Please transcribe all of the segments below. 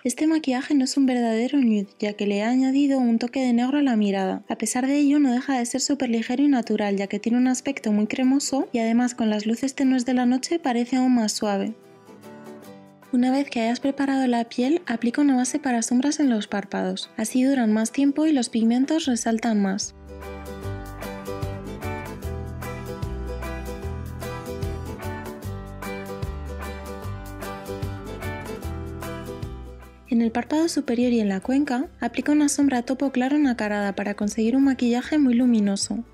Este maquillaje no es un verdadero nude, ya que le he añadido un toque de negro a la mirada. A pesar de ello, no deja de ser súper ligero y natural, ya que tiene un aspecto muy cremoso y además con las luces tenues de la noche parece aún más suave. Una vez que hayas preparado la piel, aplica una base para sombras en los párpados. Así duran más tiempo y los pigmentos resaltan más. En el párpado superior y en la cuenca, aplica una sombra topo claro nacarada para conseguir un maquillaje muy luminoso.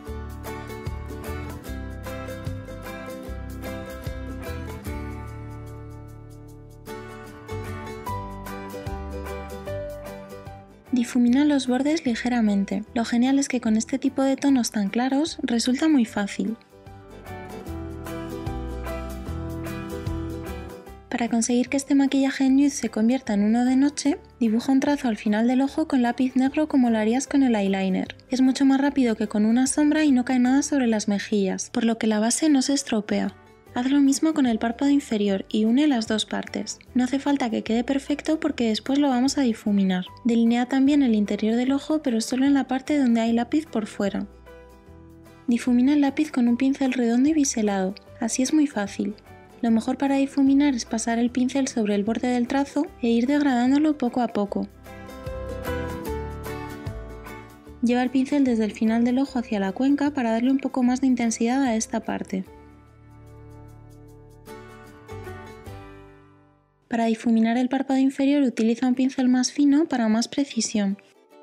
Difumina los bordes ligeramente. Lo genial es que con este tipo de tonos tan claros resulta muy fácil. Para conseguir que este maquillaje nude se convierta en uno de noche, dibuja un trazo al final del ojo con lápiz negro como lo harías con el eyeliner. Es mucho más rápido que con una sombra y no cae nada sobre las mejillas, por lo que la base no se estropea. Haz lo mismo con el párpado inferior y une las dos partes. No hace falta que quede perfecto porque después lo vamos a difuminar. Delinea también el interior del ojo, pero solo en la parte donde hay lápiz por fuera. Difumina el lápiz con un pincel redondo y biselado, así es muy fácil. Lo mejor para difuminar es pasar el pincel sobre el borde del trazo e ir degradándolo poco a poco. Lleva el pincel desde el final del ojo hacia la cuenca para darle un poco más de intensidad a esta parte. Para difuminar el párpado inferior utiliza un pincel más fino para más precisión.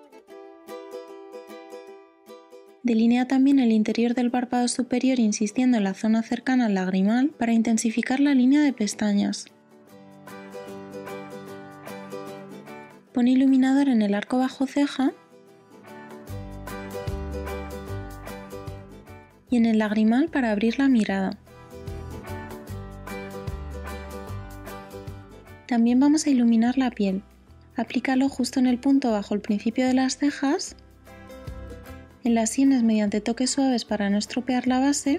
Delinea también el interior del párpado superior insistiendo en la zona cercana al lagrimal para intensificar la línea de pestañas. Pone iluminador en el arco bajo ceja y en el lagrimal para abrir la mirada. También vamos a iluminar la piel. Aplícalo justo en el punto bajo el principio de las cejas, en las sienes mediante toques suaves para no estropear la base,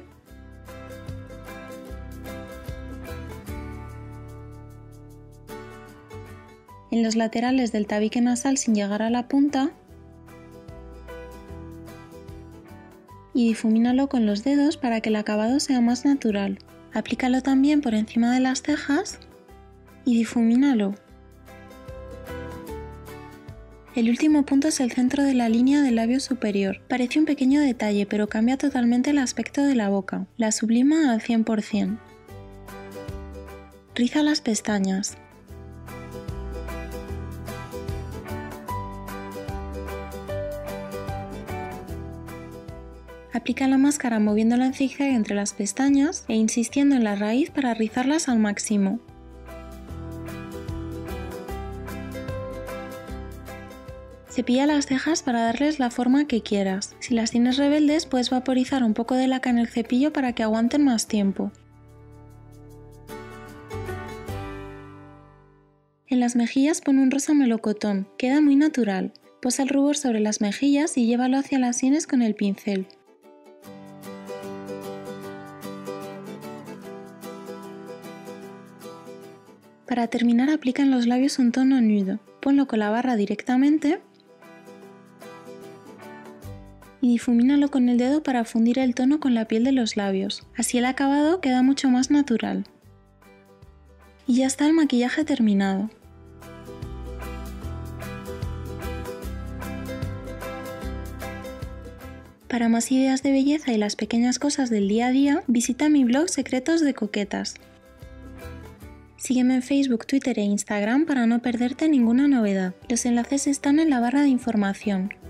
en los laterales del tabique nasal sin llegar a la punta y difumínalo con los dedos para que el acabado sea más natural. Aplícalo también por encima de las cejas y difumínalo. El último punto es el centro de la línea del labio superior. Parece un pequeño detalle, pero cambia totalmente el aspecto de la boca. La sublima al 100%. Riza las pestañas. Aplica la máscara moviéndola en zigzag entre las pestañas e insistiendo en la raíz para rizarlas al máximo. Cepilla las cejas para darles la forma que quieras. Si las tienes rebeldes, puedes vaporizar un poco de laca en el cepillo para que aguanten más tiempo. En las mejillas pon un rosa melocotón, queda muy natural. Posa el rubor sobre las mejillas y llévalo hacia las sienes con el pincel. Para terminar, aplica en los labios un tono nude. Ponlo con la barra directamente y difumínalo con el dedo para fundir el tono con la piel de los labios. Así el acabado queda mucho más natural. Y ya está el maquillaje terminado. Para más ideas de belleza y las pequeñas cosas del día a día, visita mi blog Secretos de Coquetas. Sígueme en Facebook, Twitter e Instagram para no perderte ninguna novedad. Los enlaces están en la barra de información.